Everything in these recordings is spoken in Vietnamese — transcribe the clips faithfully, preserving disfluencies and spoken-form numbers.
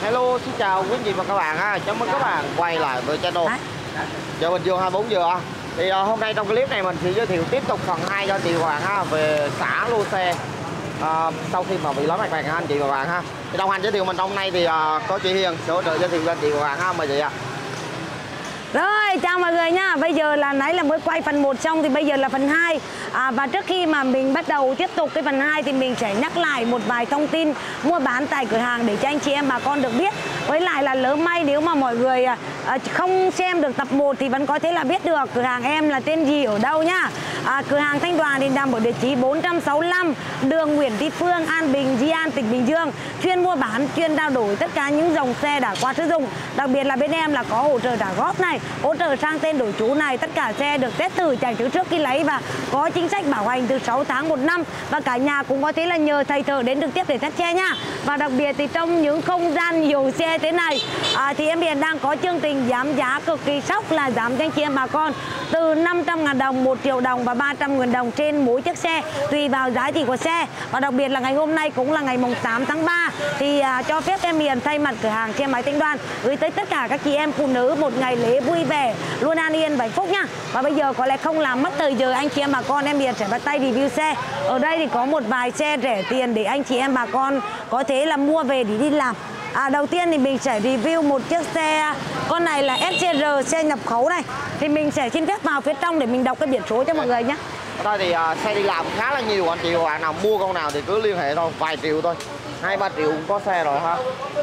Hello, xin chào quý anh chị và các bạn ha. Chào mừng các bạn quay lại với channel Chợ Bình Dương hai mươi bốn giờ. Thì uh, hôm nay trong clip này mình sẽ giới thiệu tiếp tục phần hai cho chị và bạn ha, về xả lô xe uh, sau khi mà bị lỗi mặt bằng ha anh chị và bạn ha. Thì đồng hành giới thiệu mình hôm nay thì uh, có chị Hiền sẽ hỗ trợ giới thiệu cho anh chị và bạn ha, mời chị ạ. Rồi, chào mọi người nha. Bây giờ là nãy là mới quay phần một xong thì bây giờ là phần hai. À, và trước khi mà mình bắt đầu tiếp tục cái phần hai thì mình sẽ nhắc lại một vài thông tin mua bán tại cửa hàng để cho anh chị em bà con được biết. Với lại là lỡ may nếu mà mọi người à, không xem được tập một thì vẫn có thể là biết được cửa hàng em là tên gì ở đâu nhá. À, cửa hàng Thanh Đoàn thì nằm ở địa chỉ bốn trăm sáu mươi lăm đường Nguyễn Thị Phương, An Bình, Di An, tỉnh Bình Dương. Chuyên mua bán, chuyên trao đổi tất cả những dòng xe đã qua sử dụng. Đặc biệt là bên em là có hỗ trợ trả góp này, hỗ trợ sang tên đổi chủ này, tất cả xe được test thử chạy thử trước khi lấy và có chính sách bảo hành từ sáu tháng một năm, và cả nhà cũng có thể là nhờ thầy thợ đến trực tiếp để test xe nha. Và đặc biệt thì trong những không gian nhiều xe thế này à, thì em hiện đang có chương trình giảm giá cực kỳ sốc, là giảm cho anh chị em bà con từ năm trăm ngàn đồng, một triệu đồng và ba trăm ngàn đồng trên mỗi chiếc xe tùy vào giá trị của xe. Và đặc biệt là ngày hôm nay cũng là ngày mùng tám tháng ba thì à, cho phép em Hiền thay mặt cửa hàng xe máy Thanh Đoàn gửi tới tất cả các chị em phụ nữ một ngày lễ vui vẻ, luôn an yên và hạnh phúc nhá. Và bây giờ có lẽ không làm mất thời giờ anh chị em bà con, em Hiền sẽ bắt tay review xe. Ở đây thì có một vài xe rẻ tiền để anh chị em bà con có thể là mua về để đi làm. À, đầu tiên thì mình sẽ review một chiếc xe, con này là ét xê rờ, xe nhập khẩu này. Thì mình sẽ xin phép vào phía trong để mình đọc cái biển số cho mọi người nhé. Ở đây thì uh, xe đi làm khá là nhiều anh chị và bạn nào mua con nào thì cứ liên hệ thôi, vài triệu thôi, hai ba triệu cũng có xe rồi ha.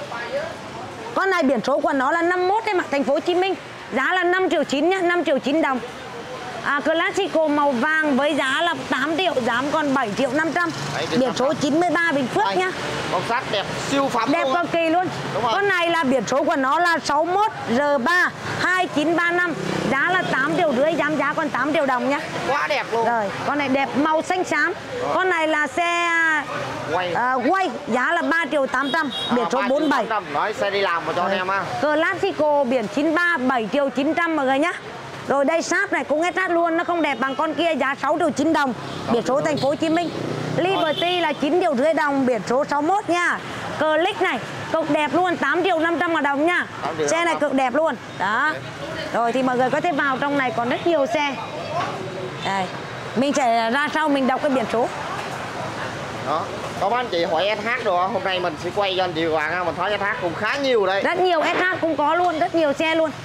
Con này biển số của nó là năm mốt em ạ, thành phố Hồ Chí Minh. Giá là năm triệu chín nhá, năm triệu chín đồng. À, Classico màu vàng với giá là tám triệu, giảm còn bảy triệu năm trăm. Biển số chín mươi ba Bình Phước đây, nhá. Con sắt đẹp siêu phẩm, đẹp cực kỳ luôn. Con này là biển số của nó là sáu mốt R ba hai chín ba năm. Giá là tám triệu rưỡi, giảm giá còn tám triệu đồng nhá. Quá đẹp luôn. Rồi, con này đẹp màu xanh xám. Rồi. Con này là xe quay, uh, quay giá là ba triệu tám trăm, biển à, số bốn mươi bảy. Nói xe đi làm mà cho anh em ha. Classico biển chín ba bảy triệu chín trăm mọi người nhá. Rồi đây Sáp này cũng ét hát luôn, nó không đẹp bằng con kia, giá sáu triệu chín đồng, biển số thành phố Hồ Chí Minh. Liberty là chín triệu rưỡi đồng, biển số sáu mốt nha. Click này cực đẹp luôn, tám triệu năm trăm ngàn đồng nha. Xe này cực đẹp luôn. Đó. Rồi thì mọi người có thể vào trong này còn rất nhiều xe. Đây. Mình sẽ ra sau mình đọc cái biển số. Đó. Có mấy anh chị hỏi ét hát rồi, hôm nay mình sẽ quay cho anh chị và bạn mình thấy ét hát cũng khá nhiều đây. Rất nhiều ét hát cũng có luôn, rất nhiều xe luôn.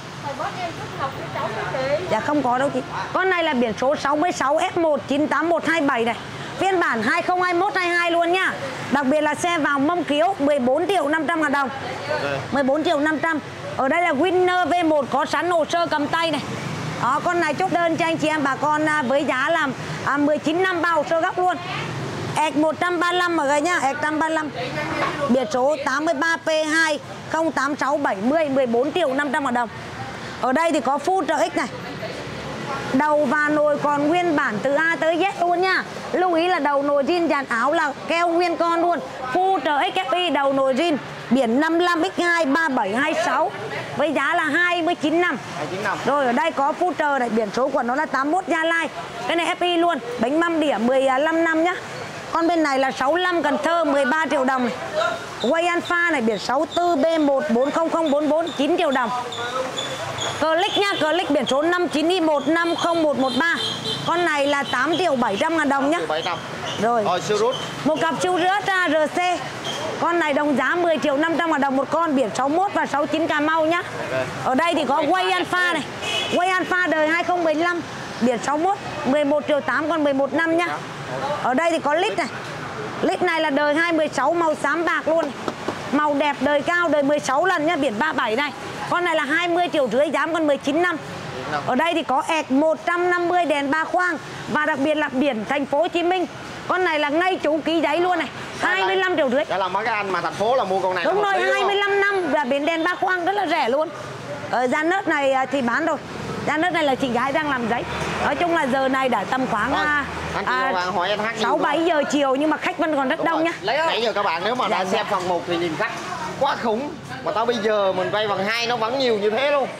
Dạ không có đâu chị. Con này là biển số sáu mươi sáu F một chín tám một hai bảy này. Phiên bản hai không hai mốt hai hai luôn nhá. Đặc biệt là xe vào mâm kiếu mười bốn triệu năm trăm ngàn đồng. mười bốn triệu năm trăm. Ở đây là Winner V một có sẵn hồ sơ cầm tay này. Đó, con này chốt đơn cho anh chị em bà con với giá là à, mười chín năm bao hồ sơ gốc luôn. Ec một trăm ba mươi lăm mọi người nhá, Ec một trăm ba mươi lăm. Biển số tám mươi ba P hai không tám sáu bảy không, mười bốn triệu năm trăm ngàn đồng. Ở đây thì có full R X này. Đầu và nồi còn nguyên bản từ A tới Z luôn nha. Lưu ý là đầu nồi zin, dàn áo là keo nguyên con luôn. Full R X F I, đầu nồi zin. Biển năm mươi lăm X hai ba bảy hai sáu với giá là hai mươi chín năm. Rồi ở đây có full R này, biển số của nó là tám mốt Gia Lai. Cái này F I luôn, bánh mâm đĩa mười lăm năm nhá. Con bên này là sáu mươi lăm Cần Thơ mười ba triệu đồng này. Way Alpha này biển sáu mươi tư B một bốn không không bốn bốn chín triệu đồng. Click nhá, Click biển số năm chín Y một năm không một một ba. Con này là tám triệu bảy trăm ngàn đồng nhá. Rồi. Rồi siêu rút. Một cặp siêu rút R C. Con này đồng giá mười triệu năm trăm ngàn đồng một con, biển sáu mốt và sáu chín Cà Mau nhá. Ở đây thì có Way Alpha này. Way Alpha đời hai không một lăm, biển sáu mốt, mười một triệu tám còn mười một năm nhá. Ở đây thì có lít này. Lít này là đời hai không một sáu, màu xám bạc luôn này. Màu đẹp, đời cao, đời mười sáu lần nhá, biển ba mươi bảy này. Con này là hai mươi triệu rưỡi, giá còn mười chín năm. Ở đây thì có Ec một trăm năm mươi đèn ba khoang và đặc biệt là biển thành phố Hồ Chí Minh. Con này là ngay chủ ký giấy luôn này, hai mươi lăm triệu rưỡi. Đó là mấy cái anh mà thành phố là mua con này. Đúng rồi, hai mươi lăm năm và biển đèn ba khoang rất là rẻ luôn. Ở gian nớt này thì bán rồi. Gian nớt này là chị gái đang làm giấy. Nói chung là giờ này đã tầm khoảng à, à, sáu bảy giờ chiều nhưng mà khách vẫn còn rất Đúng đông rồi. Nhá. Nãy giờ các bạn nếu mà dạ, đã dạ. xem phần một thì nhìn khách quá khủng. Mà tao bây giờ mình quay phần hai nó vẫn nhiều như thế luôn.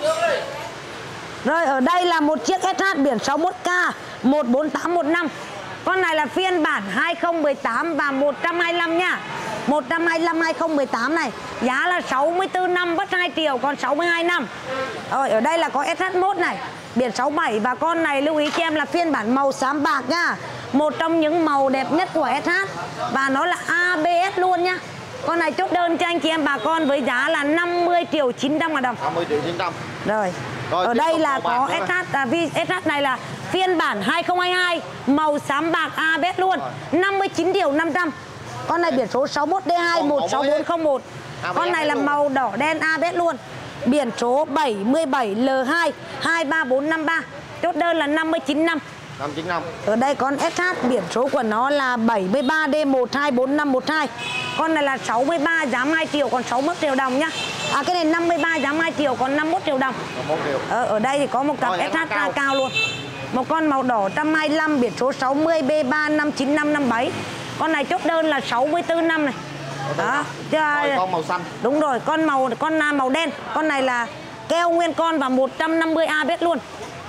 Rồi ở đây là một chiếc ét hát biển sáu mốt K một bốn tám một năm. Con này là phiên bản hai không một tám và một trăm hai mươi lăm nha. một trăm hai mươi lăm hai không một tám này. Giá là sáu mươi tư năm mất hai triệu còn sáu mươi hai năm. Rồi ở đây là có ét hát mốt này, biển sáu bảy. Và con này lưu ý cho em là phiên bản màu xám bạc nhá. Một trong những màu đẹp nhất của ét hát. Và nó là a bê ét luôn nhá. Con này chốt đơn cho anh chị em bà con với giá là năm mươi triệu chín trăm ngàn đồng. năm mươi triệu chín trăm. Rồi. Rồi ở đây là có ét hát, à, ét hát này là phiên bản hai không hai hai màu xám bạc a bê ét luôn. năm mươi chín triệu năm trăm. Con này biển số sáu mốt D hai một sáu bốn không một. Con này là màu đỏ đen a bê ét luôn. Biển số bảy mươi bảy L hai hai ba bốn năm ba. Chốt đơn là năm mươi chín năm. năm chín năm. Ở đây con ét hát biển số của nó là bảy mươi ba D một hai bốn năm một hai. Con này là sáu mươi ba giá hai triệu còn sáu mươi mốt triệu đồng nhá. À cái này năm mươi ba giá hai triệu còn năm mươi mốt triệu đồng. Ở, ở đây thì có một cặp ét hát cao. cao luôn. Một con màu đỏ một trăm hai mươi lăm biển số sáu mươi B ba năm chín năm năm bảy. Con này chốt đơn là sáu mươi tư năm này. Đó. Rồi, con màu xanh. Đúng rồi, con màu con màu đen. Con này là keo nguyên con và một trăm năm mươi a bê ét luôn.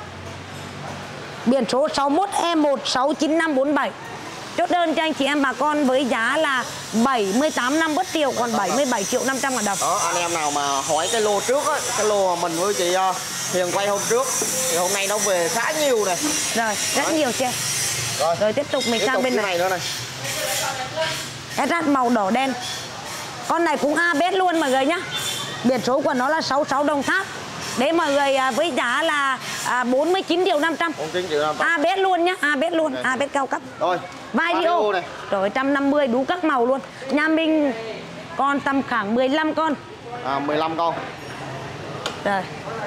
Biển số sáu mốt E một sáu chín năm bốn bảy. Chốt đơn cho anh chị em bà con với giá là bảy mươi tám năm bất triệu còn bảy mươi bảy triệu năm trăm ngàn đồng. Đó, anh em nào mà hỏi cái lô trước á, cái lô mà mình với chị uh, Hiền quay hôm trước thì hôm nay nó về khá nhiều này. Rồi, rất Đấy. nhiều che. Rồi. Rồi tiếp tục mình tiếp sang tục bên này. này nữa này. ét hát màu đỏ đen. Con này cũng a bê ét luôn mọi người nhá. Biển số của nó là sáu sáu Đồng Tháp. Đấy mọi người với giá là à, bốn mươi chín triệu năm trăm. a bê ét luôn nhá, a bê ét luôn, okay. a bê ét cao cấp. Rồi. Video này. Rồi một trăm năm mươi đủ các màu luôn. Nhà mình còn tầm khoảng mười lăm con. À mười lăm con. Rồi.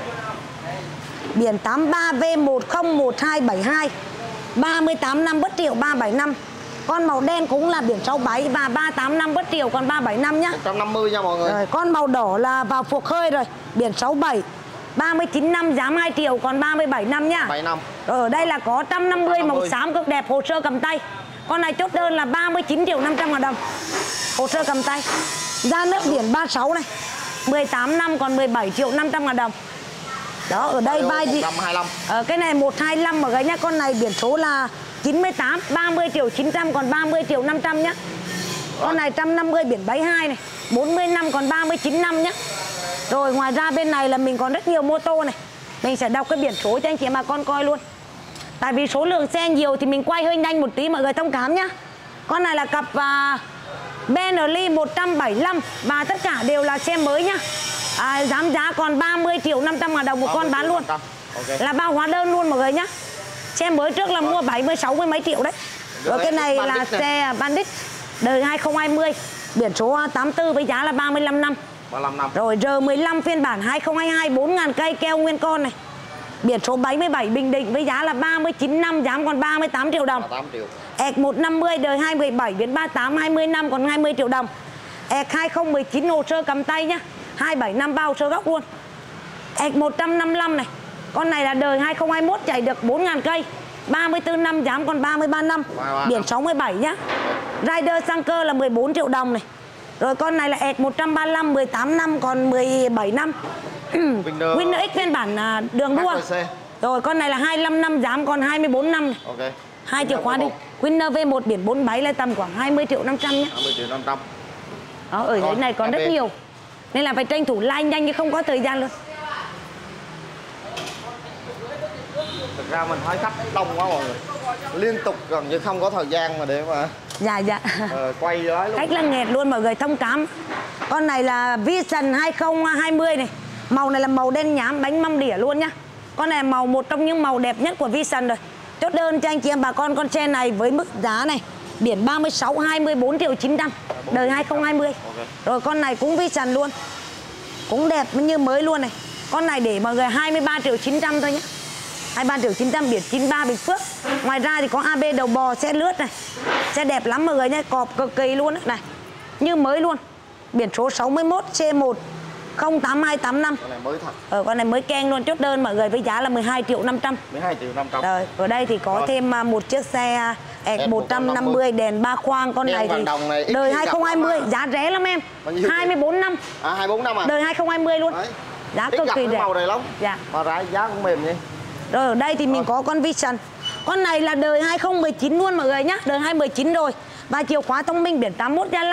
Biển tám ba V một không một hai bảy hai. ba mươi tám năm bất triệu ba bảy năm. Con màu đen cũng là biển sáu bảy và ba tám năm bất triệu còn ba bảy năm nhá. một trăm năm mươi nha mọi người. Rồi, con màu đỏ là vào phục khơi rồi, biển sáu bảy. ba mươi chín năm giá hai triệu còn ba mươi bảy năm nhá. bảy năm. Rồi ở đây là có một trăm năm mươi màu xám cực đẹp hồ sơ cầm tay. Con này chốt đơn là ba mươi chín triệu năm trăm ngàn đồng. Hồ sơ cầm tay. Ra nước biển ba mươi sáu này. mười tám năm còn mười bảy triệu năm trăm ngàn đồng. Đó ở đây vai gì? Ở cái này một hai lăm mà gái nhá, con này biển số là chín mươi tám, ba mươi triệu chín trăm còn ba mươi triệu năm trăm nhá. Con này một trăm năm mươi biển bảy mươi hai này, bốn mươi năm còn ba mươi chín năm nhá. Rồi ngoài ra bên này là mình còn rất nhiều mô tô này. Mình sẽ đọc cái biển số cho anh chị mà con coi luôn. Tại vì số lượng xe nhiều thì mình quay hơi nhanh một tí mọi người thông cảm nhá. Con này là cặp uh, Bentley một trăm bảy mươi lăm và tất cả đều là xe mới nhá. À, giảm giá còn ba mươi triệu năm trăm ngàn đồng một con bán luôn. Okay. Là bao hóa đơn luôn mọi người nhá. Xe mới trước là mua bảy mươi sáu mươi mấy triệu đấy. Rồi cái này là này. Xe Bandit đời hai không hai không, biển số tám mươi tư với giá là ba mươi lăm năm. ba mươi lăm năm. Rồi R mười lăm phiên bản hai không hai hai bốn ngàn cây keo nguyên con này. Biển số bảy mươi bảy Bình Định với giá là ba mươi chín năm, giá còn ba mươi tám triệu đồng. ba mươi tám triệu. E C một năm mươi đời hai mươi bảy biến ba mươi tám hai mươi năm còn hai mươi triệu đồng. E C hai không một chín hồ sơ cầm tay nhá. hai bảy năm bao sơ góc luôn. E C một trăm năm mươi lăm này. Con này là đời hai không hai mốt chạy được bốn ngàn cây. ba mươi tư năm giá còn ba mươi ba năm. Biển sáu mươi bảy nhá. Rider sang cơ là mười bốn triệu đồng này. Rồi con này là E C một trăm ba mươi lăm mười tám năm còn mười bảy năm. Winner X phiên bản đường đua. Rồi con này là hai mươi lăm năm giá còn hai mươi bốn năm này. Ok. Hai chìa khóa đi. Winner V một biển bốn mươi bảy là tầm khoảng hai mươi triệu năm trăm nhé. hai mươi triệu năm trăm. Đó, ở dưới này còn rất nhiều. Nên là phải tranh thủ like nhanh chứ không có thời gian luôn. Thực ra mình thấy khách đông quá mọi người. Liên tục gần như không có thời gian mà để mà Dạ dạ ờ, quay đó luôn. Khách là nghẹt luôn mọi người thông cảm. Con này là Vision hai không hai không này. Màu này là màu đen nhám bánh mâm đĩa luôn nhá. Con này là màu một trong những màu đẹp nhất của Vision rồi. Chốt đơn cho anh chị em bà con con xe này với mức giá này. Biển ba mươi sáu hai mươi bốn triệu chín trăm. Đời hai không hai không. Okay. Rồi con này cũng Vision luôn. Cũng đẹp như mới luôn này. Con này để mọi người hai mươi ba triệu chín trăm thôi nhé. hai mươi ba triệu chín trăm biển chín mươi ba Bình Phước. Ngoài ra thì có a bê đầu bò xe lướt này. Xe đẹp lắm mọi người nhé, cọp cực kỳ luôn đấy này. Như mới luôn. Biển số sáu mươi mốt C một không tám hai tám năm. Con này mới thật. Ờ con này mới keng luôn, chốt đơn mọi người với giá là mười hai triệu năm trăm. mười hai triệu năm trăm. Rồi, ở đây thì có rồi. Thêm một chiếc xe E C một trăm năm mươi đèn ba khoang con này thì này đời hai không hai không, giá rẻ lắm em. hai mươi bốn năm. À hai mươi bốn năm à? Đời hai không hai không luôn. Đấy. Giá cực kỳ rẻ. Màu này lắm. Dạ. Mà giá giá cũng mềm nhỉ. Rồi ở đây thì mình có con Vision. Con này là đời hai không một chín luôn mọi người nhá, đời hai không một chín rồi. Và chìa khóa thông minh biển tám mốt Gia Lai.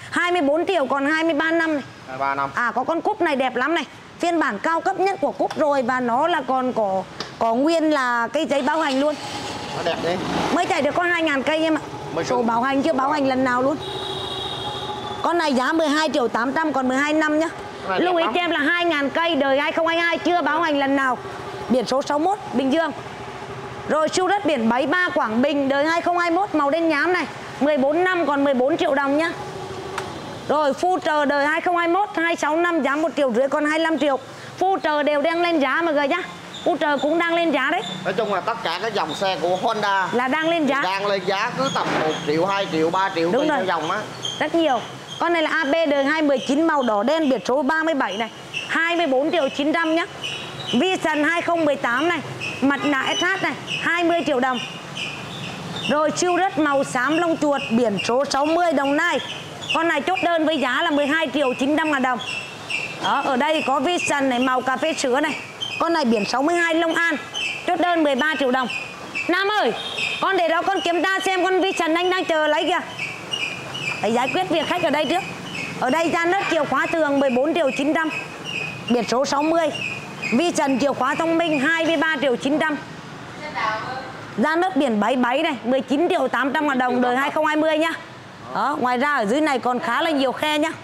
hai mươi bốn triệu còn hai mươi ba năm này. hai mươi ba năm. À có con cúp này đẹp lắm này. Phiên bản cao cấp nhất của cúp rồi và nó là còn có có nguyên là cái giấy bảo hành luôn. Nó đẹp đi. Mới chạy được có hai ngàn cây em ạ. Sổ bảo hành chưa bảo hành lần nào luôn. Con này giá mười hai triệu tám trăm còn mười hai năm nhá. Lưu ý cho em là hai ngàn cây đời hai không hai hai chưa báo hành lần nào. Biển số sáu mốt Bình Dương. Rồi siêu đất biển bảy ba Quảng Bình đời hai không hai mốt màu đen nhám này, mười bốn năm còn mười bốn triệu đồng nhá. Rồi Phu Trờ đời hai không hai mốt hai mươi sáu năm giá một triệu rưỡi còn hai mươi lăm triệu. Phu Trờ đều đang lên giá mọi người nhá. Phu Trờ cũng đang lên giá đấy. Nói chung là tất cả các dòng xe của Honda là đang lên giá. Đang lên giá cứ tầm một triệu, hai triệu, ba triệu tùy theo dòng á. Rất nhiều. Con này là a bê đời hai không một chín màu đỏ đen biển số ba mươi bảy này, hai mươi bốn triệu chín trăm nhá. Vision hai không một tám này, mặt nạ ét hát này, hai mươi triệu đồng. Rồi siêu đất màu xám lông chuột biển số sáu mươi Đồng Nai. Con này chốt đơn với giá là mười hai triệu chín trăm ngàn đồng. Đó, ở đây có Vision này màu cà phê sữa này. Con này biển sáu mươi hai Long An, chốt đơn mười ba triệu đồng. Nam ơi, con để đó con kiểm tra xem con Vision anh đang chờ lấy kìa. Phải giải quyết việc khách ở đây trước. Ở đây gian đất chìa khóa thường mười bốn triệu chín trăm, biển số sáu mươi. Vision chìa khóa thông minh hai mươi ba triệu chín trăm. Gian đất biển bảy bảy này, mười chín triệu tám trăm ngàn đồng đời hai không hai không nhá. Đó, ngoài ra ở dưới này còn khá là nhiều khe nhá.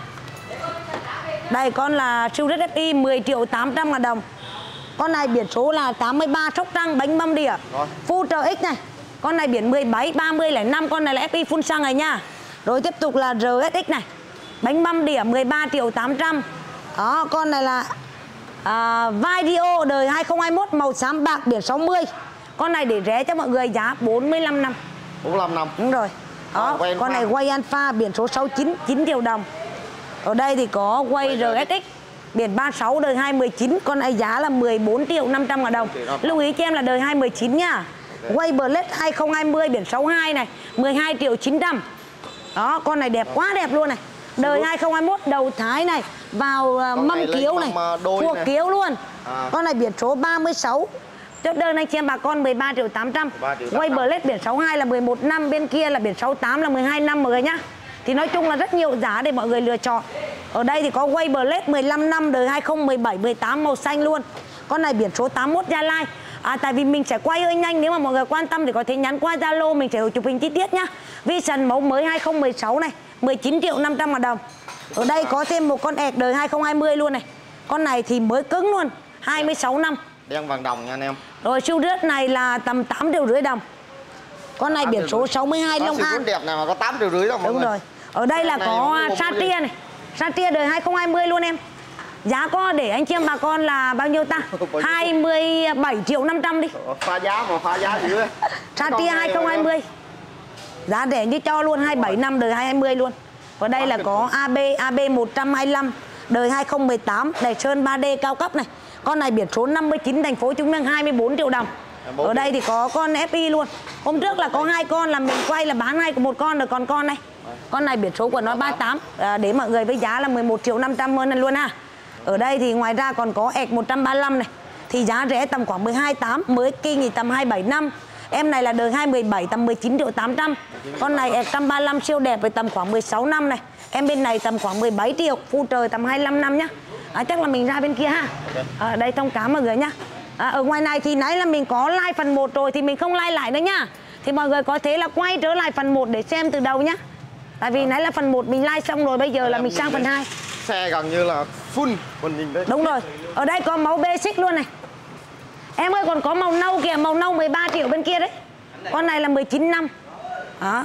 Đây con là siêu đất ép i mười triệu tám trăm ngàn đồng. Con này biển số là tám mươi ba Sóc Trăng bánh mâm đỉa. Full tờ X này. Con này biển mười bảy ba mươi lẻ năm, con này là ép i full xăng này nha. Rồi tiếp tục là rờ ét ích này. Bánh mâm đỉa mười ba triệu tám trăm. Đó, con này là à, Video đời hai không hai mốt màu xám bạc biển sáu mươi. Con này để rẻ cho mọi người giá bốn mươi lăm năm. bốn mươi lăm năm. Đúng rồi. Đó, à, con này quay Alpha biển số sáu chín, chín triệu đồng. Ở đây thì có quay rờ ét ích biển ba mươi sáu đời hai không một chín, con này giá là mười bốn triệu năm trăm ngàn đồng. Lưu ý cho em là đời hai không một chín nhá. Quay Blade hai không hai không biển sáu hai này, mười hai triệu chín trăm. Đó, con này đẹp quá đẹp luôn này. Đời hai không hai mốt đầu thái này, vào uh, mâm kiếu này, cua kiếu luôn. À. Con này biển số ba mươi sáu. Chốt đơn anh chị em bà con mười ba triệu tám trăm. Quay Blade biển sáu hai là mười một năm, bên kia là biển sáu tám là mười hai năm mọi người nhá. Thì nói chung là rất nhiều giá để mọi người lựa chọn. Ở đây thì có quay Blade mười lăm năm đời hai không một bảy mười tám màu xanh luôn. Con này biển số tám mốt Gia Lai. À, tại vì mình sẽ quay hơi nhanh, nếu mà mọi người quan tâm thì có thể nhắn qua Zalo, mình sẽ chụp hình chi tiết nhá. Vision mẫu mới hai không một sáu này, mười chín triệu năm trăm ngàn đồng. Ở đây có thêm một con ẹc đời hai không hai không luôn này. Con này thì mới cứng luôn, hai mươi sáu năm. Đen vàng đồng nha anh em. Rồi siêu rớt này là tầm tám triệu rưỡi đồng. Con này biển số sáu mươi hai Long An. Đẹp này mà có tám triệu rưỡi đâu mọi Đúng người. rồi. Ở đây là có Satria này. Satria đời hai không hai không luôn em. Giá có để anh chị em bà con là bao nhiêu ta? hai mươi bảy triệu năm trăm đi. Pha giá mà pha giá dữ. Satria hai không hai không. Giá rẻ như cho luôn, hai mươi bảy năm đời hai không hai không luôn. Ở đây là có a bê a bê một trăm hai mươi lăm đời hai không một tám, đèn sơn ba D cao cấp này. Con này biển số năm mươi chín thành phố Hồ Chí Minh hai mươi bốn triệu đồng. Ở đây thì có con ép i luôn. Hôm trước là có hai con là mình quay là bán hai của một con rồi, còn con này. Con này biển số của nó ba mươi tám, à, để mọi người với giá là mười một triệu năm trăm hơn luôn ha. Ở đây thì ngoài ra còn có ẹc một trăm ba mươi lăm này. Thì giá rẻ tầm khoảng mười hai tám, mới kinh thì tầm hai mươi bảy năm. Em này là đời hai không một bảy tầm mười chín triệu tám trăm. Con này ẹc một trăm ba mươi lăm siêu đẹp với tầm khoảng mười sáu năm này. Em bên này tầm khoảng mười bảy triệu, Phu Trời tầm hai mươi lăm năm nhá. À, chắc là mình ra bên kia ha. Ở đây thông cảm mọi người nhá. À, ở ngoài này thì nãy là mình có like phần một rồi thì mình không like lại nữa nhá. Thì mọi người có thể là quay trở lại phần một để xem từ đầu nhá. Tại vì nãy là phần một mình like xong rồi, bây giờ là mình sang phần hai. Xe gần như là full, mình nhìn đây. Đúng rồi. Ở đây có màu basic luôn này. Em ơi, còn có màu nâu kìa, màu nâu mười ba triệu bên kia đấy. Con này là mười chín năm. Đó.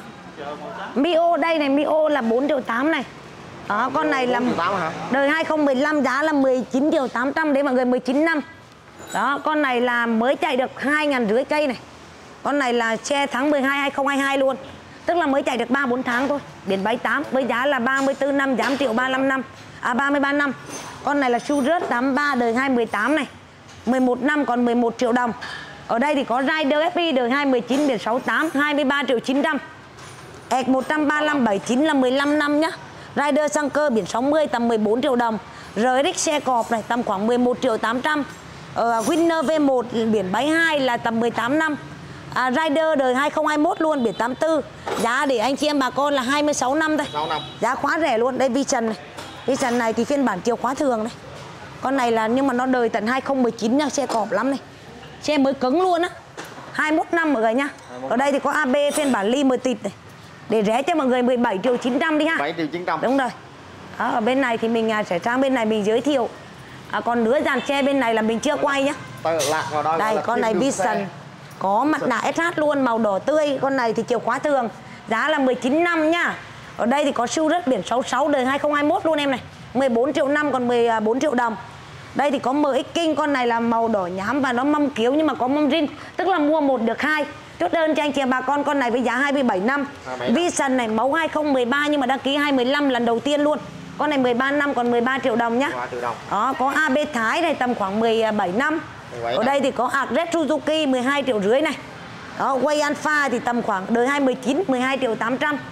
Mio đây này, Mio là bốn triệu tám này. Đó, con này là đời hai không một lăm, giá là mười chín triệu tám trăm đấy mọi người, mười chín năm. Đó, con này là mới chạy được hai ngàn rưỡi cây này. Con này là xe tháng mười hai hai không hai hai luôn. Tức là mới chạy được ba bốn tháng thôi. Biển bảy tám với giá là ba mươi tư năm, giảm triệu ba mươi lăm năm. À, ba mươi ba năm. Con này là siêu rớt tám mươi ba đời hai không một tám này, mười một năm còn mười một triệu đồng. Ở đây thì có Rider ép i đời hai không một chín biển sáu mươi tám, hai mươi ba triệu chín trăm. ẹc một trăm ba mươi lăm bảy mươi chín là mười lăm năm nhá. Rider xăng cơ biển sáu mươi tầm mười bốn triệu đồng. rờ ét ích xe cọp này tầm khoảng mười một triệu tám trăm. Ờ, Winner vê một biển bảy mươi hai là tầm mười tám năm. à, Rider đời hai không hai mốt luôn, biển tám tư. Giá để anh chị em bà con là hai mươi sáu năm thôi. sáu năm. Giá quá rẻ luôn. Đây Vision này. Vision này thì phiên bản chìa khóa thường này. Con này là nhưng mà nó đời tận hai không một chín nha, xe cọp lắm này. Xe mới cứng luôn á. hai mươi mốt năm mọi người nhá. Ở đây thì có a bê phiên bản limited này. Để rẻ cho mọi người mười bảy triệu chín trăm đi ha. bảy triệu chín trăm. Đúng rồi. Đó, ở bên này thì mình sẽ sang bên này mình giới thiệu. À, còn nửa dàn xe bên này là mình chưa quay nhá. Lạc vào đó. Đây con này Vision có mặt nạ ét hát luôn, màu đỏ tươi. Con này thì chìa khóa thường, giá là mười chín năm nhá. Ở đây thì có siêu rất biển sáu sáu đời hai không hai mốt luôn em này, mười bốn triệu năm còn mười bốn triệu đồng. Đây thì có em ích King, con này là màu đỏ nhám và nó mâm kiếu nhưng mà có mâm rin, tức là mua một được hai. Chốt đơn cho anh chị bà con con này với giá hai mươi bảy năm. Vision này mẫu hai không một ba nhưng mà đăng ký hai mười lăm lần đầu tiên luôn. Con này mười ba năm còn mười ba triệu đồng nhá. Đó, có a bê Thái này tầm khoảng mười bảy năm. Ở đây thì có Agres Suzuki mười hai triệu rưỡi này. Đó, Way Alpha thì tầm khoảng đời hai mươi chín mười hai triệu tám trăm.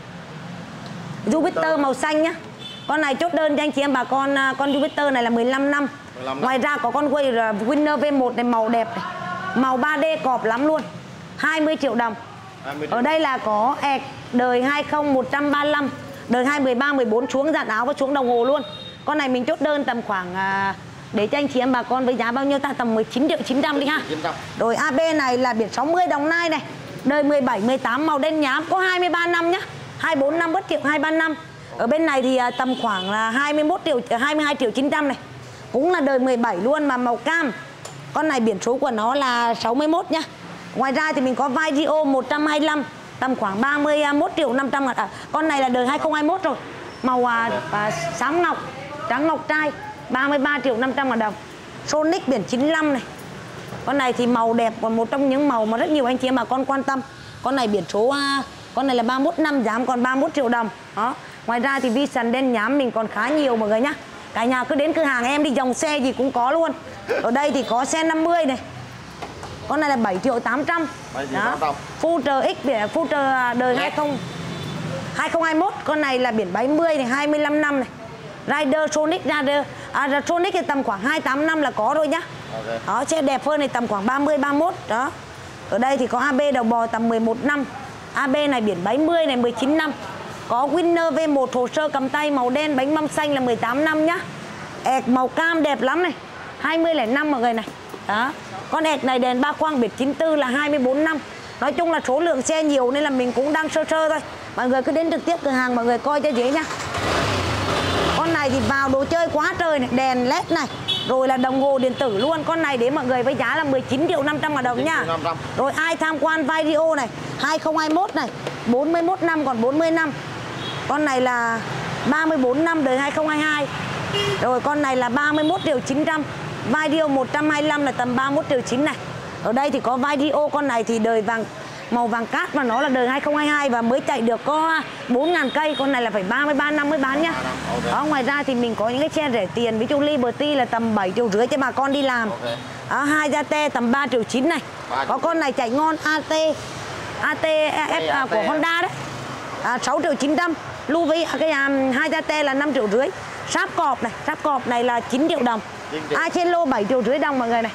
Jupiter màu xanh nhá. Con này chốt đơn cho anh chị em bà con, con Jupiter này là mười lăm năm. Ngoài ra có con Way Winner V một này màu đẹp này. Màu ba D cọp lắm luôn. hai mươi triệu đồng. Ở đây là có ẹc đời hai không một ba lăm, đời hai mười ba mười bốn xuống dàn áo và xuống đồng hồ luôn. Con này mình chốt đơn tầm khoảng à, để cho anh chị em bà con với giá bao nhiêu ta, tầm mười chín triệu chín trăm đi ha. chín trăm. Rồi a bê này là biển sáu mươi Đồng Nai này, đời mười bảy mười tám màu đen nhám, có hai mươi ba năm nhá. hai mươi bốn năm bất triệu hai mươi ba năm. Ở bên này thì à, tầm khoảng là hai mươi mốt triệu hai mươi hai triệu chín trăm này. Cũng là đời mười bảy luôn mà màu cam. Con này biển số của nó là sáu mươi mốt nhá. Ngoài ra thì mình có Video một trăm hai mươi lăm tầm khoảng ba mươi mốt triệu năm trăm ngàn. À, con này là đời hai không hai mốt rồi. Màu à, à, xám ngọc, trắng ngọc trai, ba mươi ba triệu năm trăm ngàn đồng. Sonic biển chín mươi lăm này. Con này thì màu đẹp, còn một trong những màu mà rất nhiều anh chị em bà con quan tâm. Con này biển số à, con này là ba mươi mốt năm, giá còn ba mươi mốt triệu đồng. Đó. Ngoài ra thì Vision đen nhám mình còn khá nhiều mọi người nhá. Cả nhà cứ đến cửa hàng em đi, dòng xe gì cũng có luôn. Ở đây thì có xe năm mươi này. Con này là bảy triệu tám trăm. Future X biển Future đời hai không hai không hai mốt. Con này là biển bảy mươi này, hai mươi lăm năm này. Rider Sonic Rider à, Sonic thì tầm khoảng hai mươi tám năm là có rồi nhá. Okay. Đó, xe đẹp hơn này tầm khoảng ba mươi ba mươi mốt đó. Ở đây thì có a bê đầu bò tầm mười một năm. a bê này biển bảy mươi này mười chín năm. Có Winner V một hồ sơ cầm tay màu đen bánh mâm xanh là mười tám năm nhá. Ẹc màu cam đẹp lắm này, hai mươi lẻ năm mọi người này. Đó. Con ẹc này đèn ba khoang biển chín tư là hai mươi bốn năm. Nói chung là số lượng xe nhiều nên là mình cũng đang sơ sơ thôi. Mọi người cứ đến trực tiếp cửa hàng mọi người coi cho dễ nhá. Con này thì vào đồ chơi quá trời này, đèn led này, rồi là đồng hồ điện tử luôn. Con này đến mọi người với giá là mười chín triệu năm trăm ngàn đồng nha. Rồi ai tham quan Video này, hai không hai mốt này, bốn mươi mốt năm còn bốn mươi năm. Con này là ba mươi bốn năm đời hai không hai hai. Rồi con này là ba mươi mốt triệu chín trăm. Video một trăm hai mươi lăm là tầm ba mươi mốt triệu chín này. Ở đây thì có Video, con này thì đời vàng màu vàng cát và nó là đời hai không hai hai và mới chạy được có bốn ngàn cây. Con này là phải ba mươi ba năm mới bán nhá. Đó, ngoài ra thì mình có những cái xe rẻ tiền, ví dụ Liberty là tầm bảy triệu rưỡi cho bà con đi làm. Đó, hai Yate tầm ba triệu chín này. Có con này chạy ngon a tê a tê ép à, của Honda đấy. À, sáu triệu chín trăm. Lưu với cái um, hai Yate là năm triệu rưỡi. Sáp cọp này, sáp cọp này là chín triệu đồng. Ai trên lô bảy triệu rưỡi đồng mọi người này.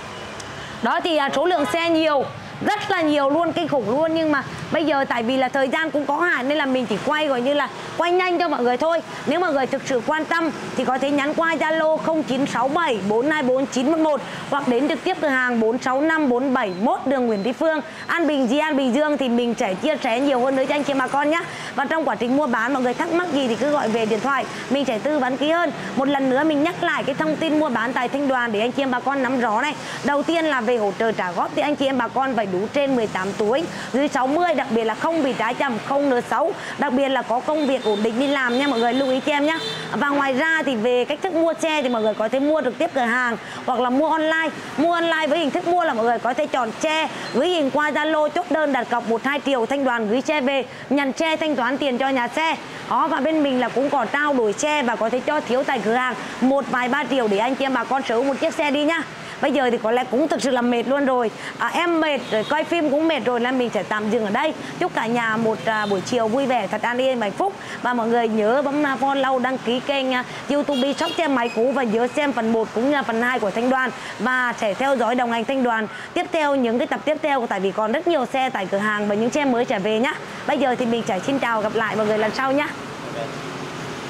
Đó thì à, số lượng xe nhiều, rất là nhiều luôn, kinh khủng luôn. Nhưng mà bây giờ tại vì là thời gian cũng có hạn nên là mình chỉ quay gọi như là quay nhanh cho mọi người thôi. Nếu mọi người thực sự quan tâm thì có thể nhắn qua Zalo không chín sáu bảy bốn hai bốn chín một một hoặc đến trực tiếp cửa hàng bốn sáu năm bốn bảy mốt đường Nguyễn Tri Phương, An Bình, Di An, Bình Dương thì mình sẽ chia sẻ nhiều hơn nữa cho anh chị bà con nhé. Và trong quá trình mua bán mọi người thắc mắc gì thì cứ gọi về điện thoại, mình sẽ tư vấn kỹ hơn. Một lần nữa mình nhắc lại cái thông tin mua bán tại Thanh Đoàn để anh chị em bà con nắm rõ này. Đầu tiên là về hỗ trợ trả góp thì anh chị em bà con phải đủ trên mười tám tuổi, dưới sáu mươi, đặc biệt là không bị trái chậm, không nợ xấu, đặc biệt là có công việc ổn định đi làm nha mọi người, lưu ý cho em nhé. Và ngoài ra thì về cách thức mua xe thì mọi người có thể mua trực tiếp cửa hàng hoặc là mua online. Mua online với hình thức mua là mọi người có thể chọn xe, gửi hình qua Zalo, chốt đơn đặt cọc một hai triệu, Thanh Đoàn gửi xe về, nhận xe thanh toán tiền cho nhà xe. Đó, và bên mình là cũng có trao đổi xe và có thể cho thiếu tại cửa hàng một vài ba triệu để anh chị em bà con sở hữu một chiếc xe đi nhá. Bây giờ thì có lẽ cũng thực sự là mệt luôn rồi. à, Em mệt rồi, coi phim cũng mệt rồi, nên mình sẽ tạm dừng ở đây. Chúc cả nhà một à, buổi chiều vui vẻ, thật an yên, hạnh phúc. Và mọi người nhớ bấm follow, đăng ký kênh uh, YouTube Shop Xe Máy Cũ, và nhớ xem phần một cũng như là phần hai của Thanh Đoàn, và sẽ theo dõi đồng hành Thanh Đoàn tiếp theo những cái tập tiếp theo, tại vì còn rất nhiều xe tại cửa hàng và những xe mới trở về nhá. Bây giờ thì mình sẽ xin chào, gặp lại mọi người lần sau nhá. Ok.